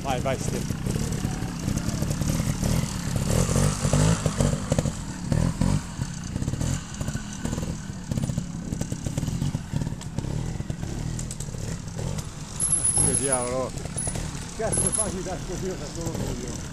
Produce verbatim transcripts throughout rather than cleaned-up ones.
Vai, vai, Stefano. Che diavolo! Cazzo fai da così da solo io?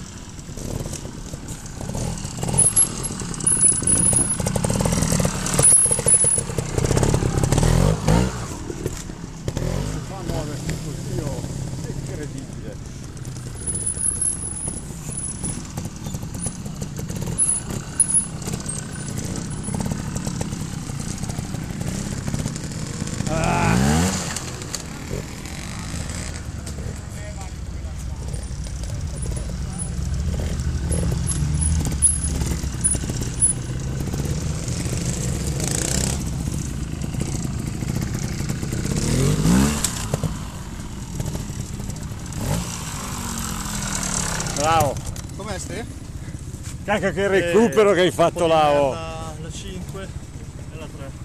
Bravo! Com'è Ste? Cacca che recupero eh, che hai fatto là! Oh. La, la cinque e la tre.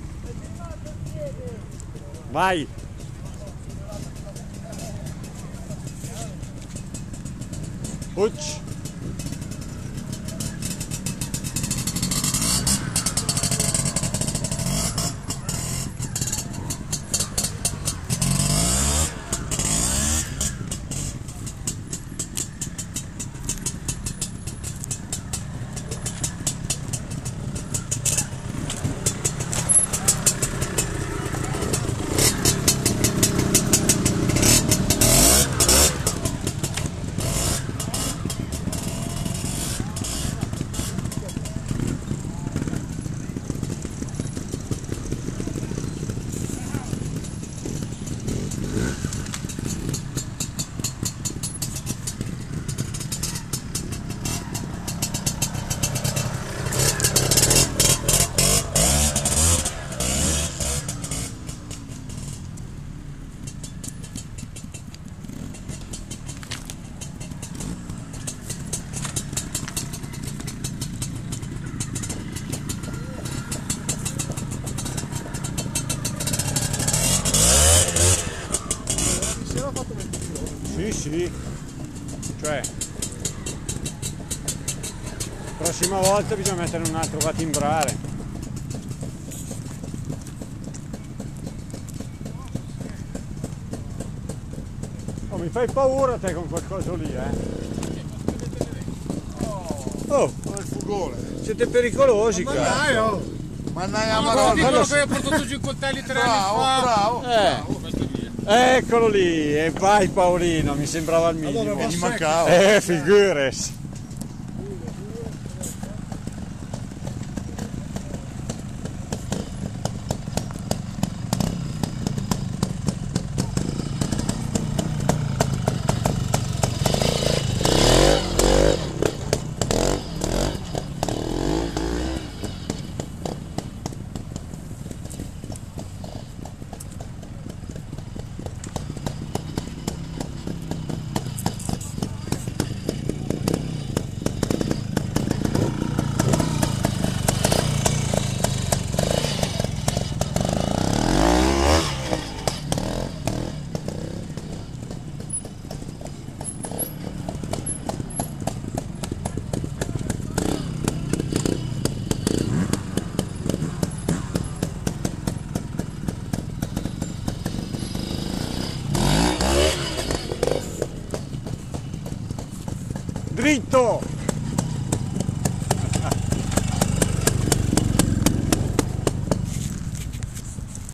Vai! Ucci! Sì, sì, cioè prossima volta bisogna mettere un altro da timbrare. Oh, mi fai paura te con quel coso lì, eh? Oh, il fugone. Siete pericolosi, Mannaia, cazzo. oh. Mannaia, ma Maronna. quello che hai portato giù i coltelli tre anni fa. Bravo, bravo. Eh. Eccolo lì, e vai Paolino, mi sembrava il minimo. Allora, mi mancava. Eh, figures. Dritto!